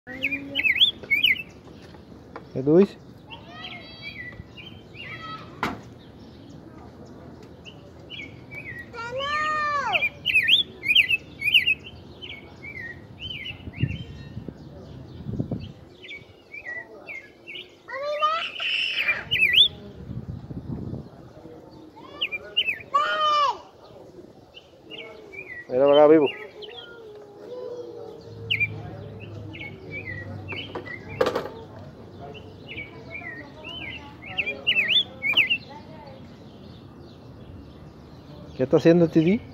¿Qué tú dices? Mira para acá, Pipo. ¿Qué está haciendo el Tití?